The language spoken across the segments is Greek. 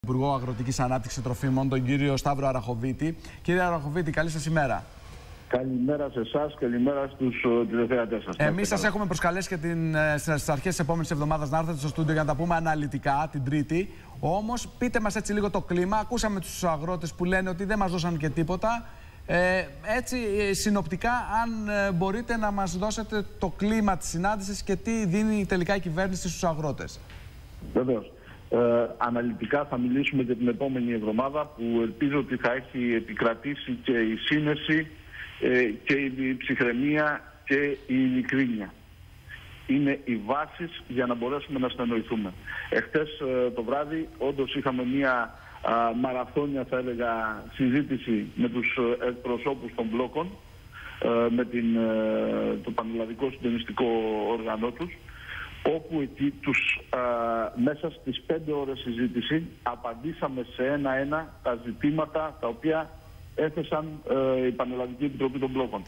Υπουργό Αγροτικής Ανάπτυξης Τροφίμων, τον κύριο Σταύρο Αραχοβίτη. Κύριε Αραχοβίτη, καλή σας ημέρα. Καλημέρα σε εσάς, καλημέρα στους τηλεθεατές σας. Εμείς σας έχουμε προσκαλέσει και στις αρχές της επόμενης εβδομάδας να έρθετε στο στούντιο για να τα πούμε αναλυτικά την Τρίτη. Όμως, πείτε μας έτσι λίγο το κλίμα. Ακούσαμε τους αγρότες που λένε ότι δεν μας δώσαν και τίποτα. Έτσι, συνοπτικά, αν μπορείτε να μας δώσετε το κλίμα της συνάντησης και τι δίνει τελικά η κυβέρνηση στους αγρότες. Βεβαίως. Αναλυτικά θα μιλήσουμε για την επόμενη εβδομάδα, που ελπίζω ότι θα έχει επικρατήσει και η σύνεση και η ψυχραιμία και η ειλικρίνεια. Είναι οι βάσεις για να μπορέσουμε να συνεννοηθούμε. Εχθές το βράδυ όντως είχαμε μία μαραθώνια, θα έλεγα, συζήτηση με τους εκπροσώπους των μπλόκων, με το Πανελλαδικό Συντονιστικό Όργανο τους, όπου εκεί μέσα στις 5 ώρες συζήτηση απαντήσαμε σε ένα-ένα τα ζητήματα τα οποία έθεσαν η Πανελλαδική Επιτροπή των Μπλόκων.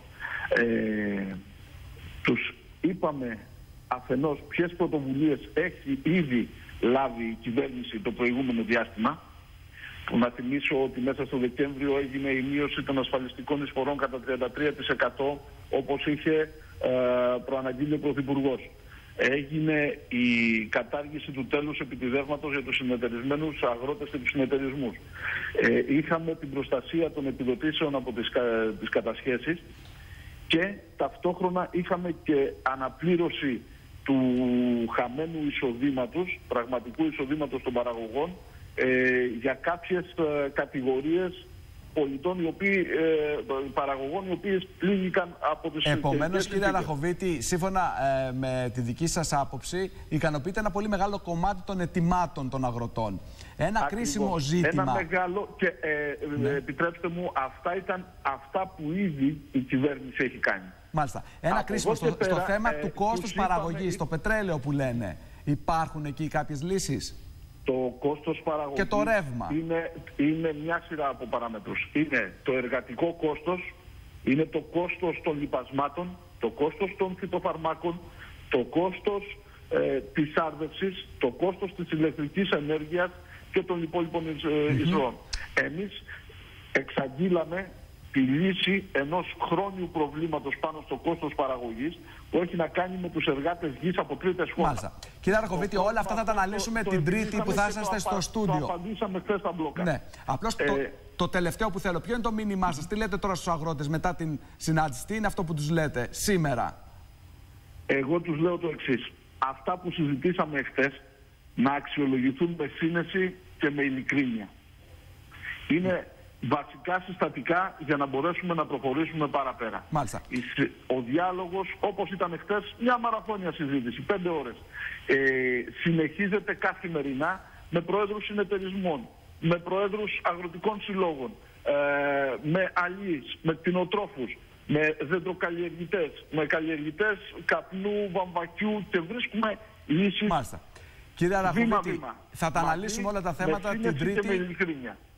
Τους είπαμε αφενός ποιες πρωτοβουλίες έχει ήδη λάβει η κυβέρνηση το προηγούμενο διάστημα. Να θυμίσω ότι μέσα στο Δεκέμβριο έγινε η μείωση των ασφαλιστικών εισφορών κατά 33%, όπως είχε προαναγγείλει ο Πρωθυπουργός. Έγινε η κατάργηση του τέλους επιτιδεύματος για τους συνεταιρισμένους αγρότες και τους συνεταιρισμούς. Είχαμε την προστασία των επιδοτήσεων από τις κατασχέσεις και ταυτόχρονα είχαμε και αναπλήρωση του χαμένου εισοδήματος, πραγματικού εισοδήματος των παραγωγών, για κάποιες κατηγορίες πολιτών, παραγωγών οι οποίες πλήγηκαν από τις... Επομένως, κύριε Αραχοβίτη, σύμφωνα με τη δική σας άποψη, ικανοποιείται ένα πολύ μεγάλο κομμάτι των αιτημάτων των αγροτών. Ένα κρίσιμο ζήτημα. Ένα μεγάλο, και επιτρέψτε μου, αυτά ήταν αυτά που ήδη η κυβέρνηση έχει κάνει. Μάλιστα. Ένα κρίσιμο στο θέμα του κόστους παραγωγής, το πετρέλαιο που λένε. Υπάρχουν εκεί κάποιες λύσεις? Το κόστος παραγωγής και το ρεύμα είναι μια σειρά από παράμετρους. Είναι το εργατικό κόστος, είναι το κόστος των λιπασμάτων, το κόστος των φυτοφαρμάκων, το κόστος της άρδευσης, το κόστος της ηλεκτρικής ενέργειας και των υπόλοιπων εισρώων. Εμείς εξαγγείλαμε τη λύση ενός χρόνιου προβλήματος πάνω στο κόστος παραγωγής, που έχει να κάνει με τους εργάτες γης από τρίτες χώρες. Μάλιστα. Κύριε Αραχοβίτη, όλα αυτά θα τα αναλύσουμε την Τρίτη που θα είσαστε στο στούντιο. Το απαντήσαμε χθες στα μπλόκα. Ναι. Απλώς το τελευταίο που θέλω, ποιο είναι το μήνυμά σας, τι λέτε τώρα στους αγρότες μετά την συνάντηση, τι είναι αυτό που τους λέτε σήμερα? Εγώ τους λέω το εξής. Αυτά που συζητήσαμε χθες να αξιολογηθούν με σύνεση και με ειλικρίνεια. Είναι βασικά συστατικά για να μπορέσουμε να προχωρήσουμε παραπέρα. Μάλιστα. Ο διάλογος, όπως ήταν χθες, μια μαραθώνια συζήτηση, 5 ώρες. Συνεχίζεται καθημερινά με πρόεδρους συνεταιρισμών, με πρόεδρους αγροτικών συλλόγων, με αλείς, με κτηνοτρόφους, με δεντροκαλλιεργητές, με καλλιεργητές καπνού, βαμβακιού, και βρίσκουμε λύσεις. Μάλιστα. Κύριε Αραχοβίτη, θα τα αναλύσουμε όλα τα θέματα την Τρίτη.